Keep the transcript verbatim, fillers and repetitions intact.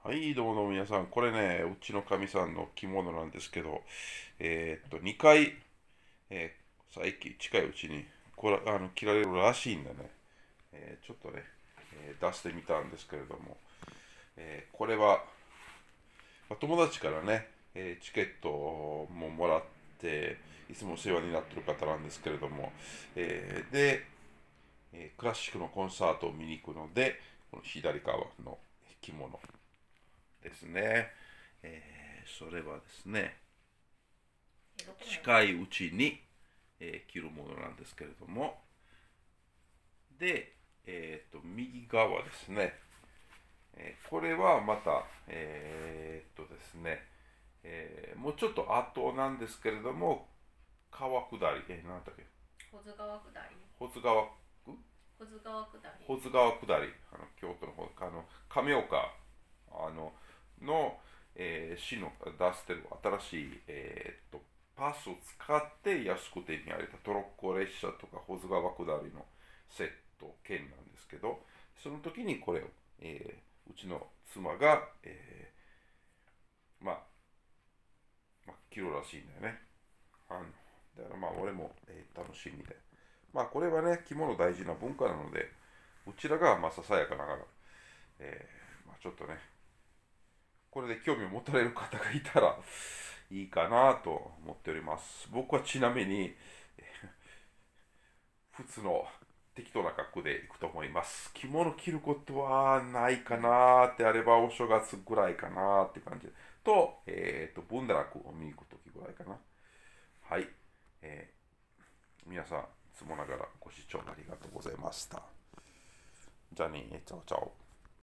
はい、どうもどうも皆さん、これね、うちのかみさんの着物なんですけど、えーっと、にかい、えー最近近いうちにこれあの着られるらしいんでね、えーちょっとね、えー出してみたんですけれども、えーこれは、まあ友達からね、えーチケットももらって、いつもお世話になってる方なんですけれども、えーで、えークラシックのコンサートを見に行くので、この左側の着物ですね。えーそれはですね、 え、どこまで近いうちに、えー着るものなんですけれども、で、えーと、右側ですね、えーこれはまた、えーとですね、えーもうちょっと後なんですけれども、川下り、えー、なんだっけ、 保津川下り保津川、 保津川下り保津川下り、あの京都の方、あの亀岡あのの、えー市の出してる新しい、えー、とパスを使って安く手に入れたトロッコ列車とか保津川下りのセット券なんですけど、その時にこれを、えーうちの妻が、えーまあ、まあ、着るらしいんだよね。あのだからまあ俺も、えー楽しみで。まあこれはね、着物大事な文化なので、うちらがまあささやかながら、えーまあ、ちょっとね、これで興味を持たれる方がいたらいいかなと思っております。僕はちなみに、普通の適当な格好で行くと思います。着物着ることはないかなってあればお正月ぐらいかなって感じと、えっ、ー、と、文楽を見に行くときぐらいかな。はい。えー皆さん、いつもながらご視聴ありがとうございました。じゃあね、チャオチャオ。